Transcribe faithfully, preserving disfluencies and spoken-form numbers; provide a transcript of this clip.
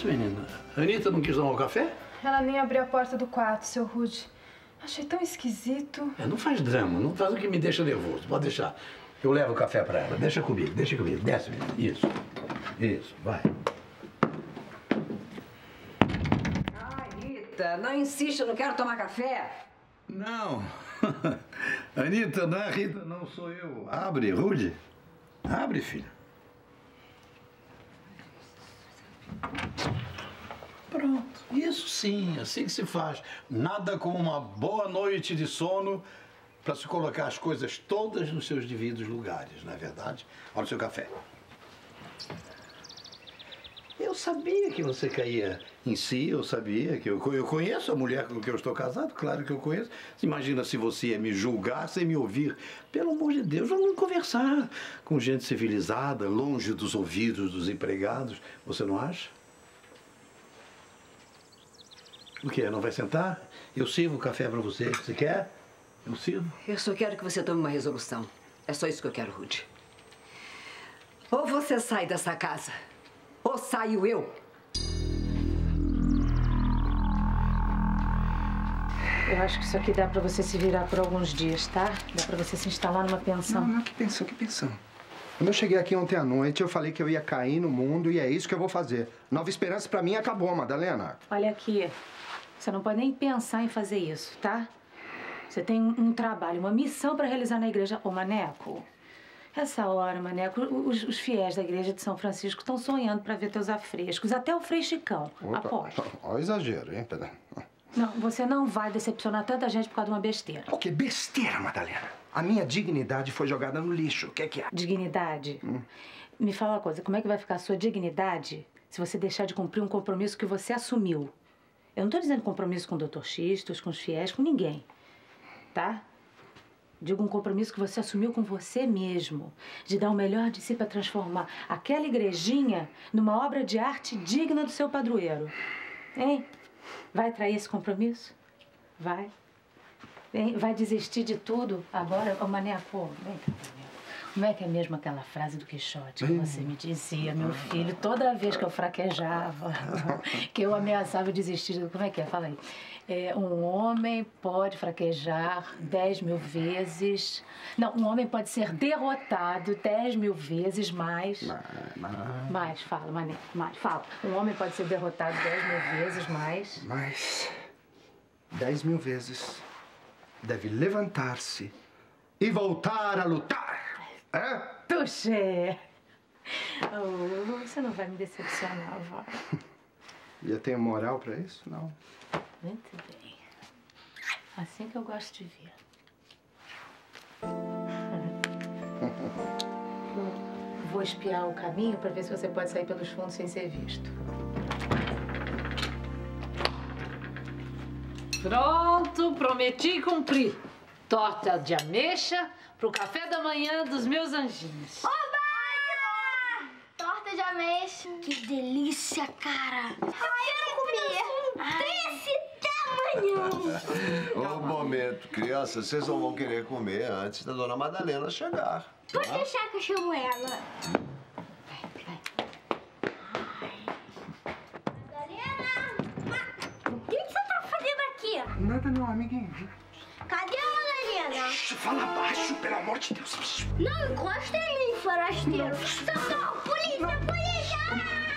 isso, menina? A Anitta não quis tomar o café? Ela nem abriu a porta do quarto, seu Rude. Achei tão esquisito. É, não faz drama, não faz o que me deixa nervoso. Pode deixar. Eu levo o café pra ela. Deixa comigo, deixa comigo. Desce, menina. Isso. Isso, vai. Ai, Rita, não insiste, eu não quero tomar café. Não. Anitta, não é Rita, não sou eu. Abre, Rude. Abre, filha. Pronto. Isso sim, assim que se faz. Nada como uma boa noite de sono para se colocar as coisas todas nos seus devidos lugares, não é verdade? Olha o seu café. Eu sabia que você caía em si, eu sabia que eu, eu conheço a mulher com quem eu estou casado, claro que eu conheço. Imagina se você ia me julgar sem me ouvir. Pelo amor de Deus, vamos conversar com gente civilizada, longe dos ouvidos dos empregados. Você não acha? O quê? Não vai sentar? Eu sirvo o café para você. Você quer? Eu sirvo. Eu só quero que você tome uma resolução. É só isso que eu quero, Rude. Ou você sai dessa casa, ou saio eu. Eu acho que isso aqui dá pra você se virar por alguns dias, tá? Dá pra você se instalar numa pensão. Não, não, que pensão, que pensão. Quando eu cheguei aqui ontem à noite, eu falei que eu ia cair no mundo e é isso que eu vou fazer. Nova Esperança pra mim acabou, Madalena. Olha aqui, você não pode nem pensar em fazer isso, tá? Você tem um, um trabalho, uma missão pra realizar na igreja. Ô, Maneco, essa hora, Maneco, os, os fiéis da igreja de São Francisco estão sonhando pra ver teus afrescos. Até o Frei Chicão, aposto. Olha o exagero, hein, Pedro? Não, você não vai decepcionar tanta gente por causa de uma besteira. O que besteira, Madalena? A minha dignidade foi jogada no lixo. O que é que é? Dignidade? Hum. Me fala uma coisa, como é que vai ficar a sua dignidade se você deixar de cumprir um compromisso que você assumiu? Eu não tô dizendo compromisso com o doutor Xistos, com os fiéis, com ninguém, tá? Digo um compromisso que você assumiu com você mesmo, de dar o melhor de si para transformar aquela igrejinha numa obra de arte digna do seu padroeiro. Hein? Vai trair esse compromisso? Vai. Hein? Vai desistir de tudo agora? Ô, Maneco, vem cá, Maneco. Como é que é mesmo aquela frase do Quixote que você me dizia, meu filho, toda vez que eu fraquejava, que eu ameaçava desistir? Como é que é? Fala aí. É, um homem pode fraquejar dez mil vezes... Não, um homem pode ser derrotado dez mil vezes mais... Mais, mais... Mais, fala, Maneco, mais, fala. Um homem pode ser derrotado dez mil vezes mais... Mais... Dez mil vezes deve levantar-se e voltar a lutar. É? Tuxê! Oh, você não vai me decepcionar, vó. E eu tenho moral pra isso? Não. Muito bem. Assim que eu gosto de ver. Vou espiar o caminho pra ver se você pode sair pelos fundos sem ser visto. Pronto, prometi cumprir. Torta de ameixa pro café da manhã dos meus anjinhos. Oba! Torta de ameixa. Que delícia, cara. Eu quero comer. Desse tamanho. Um momento, crianças, vocês não vão querer comer antes da dona Madalena chegar. Tá? Pode deixar que eu chamo ela. Vai, vai. Madalena! O que você tá fazendo aqui? Nada não, amiguinho. Cadê a Madalena? Fala baixo, pelo amor de Deus. Não encosta em mim, forasteiro. Socorro, polícia, polícia!